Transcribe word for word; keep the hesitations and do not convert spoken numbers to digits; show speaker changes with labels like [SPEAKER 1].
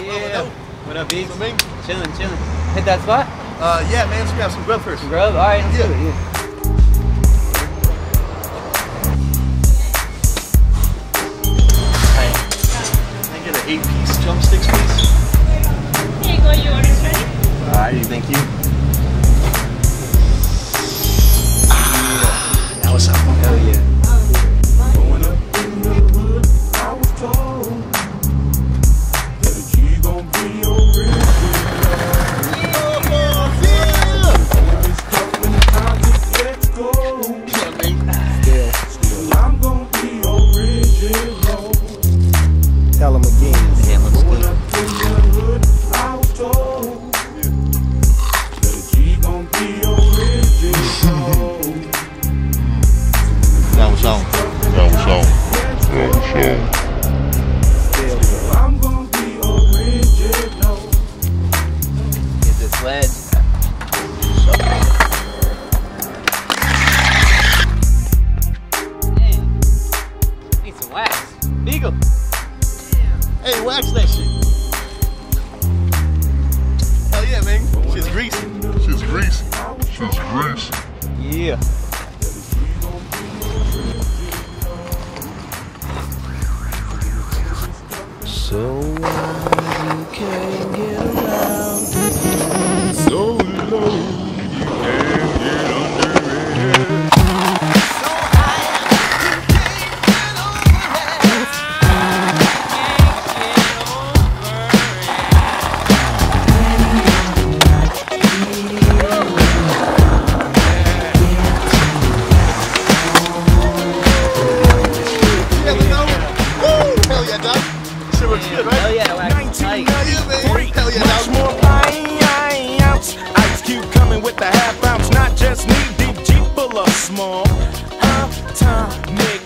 [SPEAKER 1] Yeah. What up, Beats?
[SPEAKER 2] What up,
[SPEAKER 1] Chilling, chilling. Hit that spot?
[SPEAKER 2] Uh, yeah, man. Let's grab some grub first.
[SPEAKER 1] Some grub? All right, let's
[SPEAKER 2] Yeah.
[SPEAKER 1] do it. Yeah.
[SPEAKER 2] Can I get an eight-piece drumsticks, please?
[SPEAKER 3] Here you go, your order's ready.
[SPEAKER 2] Alrighty, thank you. Ah, that was something.
[SPEAKER 1] Hell yeah.
[SPEAKER 4] Growing up in the hood, I was told that a G gon' be original. Always tough when the times get cold.
[SPEAKER 2] Yeah,
[SPEAKER 4] Still, I'm gon' be original.
[SPEAKER 5] Tell them again.
[SPEAKER 1] Damn, looks
[SPEAKER 4] Growing
[SPEAKER 1] good.
[SPEAKER 4] up in the hood, I was told that a G gon' be original.
[SPEAKER 2] that was on.
[SPEAKER 6] That was on. That was on.
[SPEAKER 4] Still, I'm gon' be original.
[SPEAKER 1] Get this ledge. Man, need some wax.
[SPEAKER 2] Beagle. Hey, wax that shit. Hell yeah, man. Shit's greasy.
[SPEAKER 6] She's greasy. She's greasy.
[SPEAKER 1] Yeah.
[SPEAKER 5] So you can't get around.
[SPEAKER 6] So low, you can't get under it.
[SPEAKER 2] Yeah, we know. Woo! Hell yeah, dog. Shit looks good, right?
[SPEAKER 1] Hell yeah, wax. Tight.
[SPEAKER 2] Yeah, man. Hell yeah,
[SPEAKER 4] Much
[SPEAKER 2] dog.
[SPEAKER 4] more ounce. Ice Cube coming with the half ounce, not just knee deep, Jeep full of small. Uptown nigga.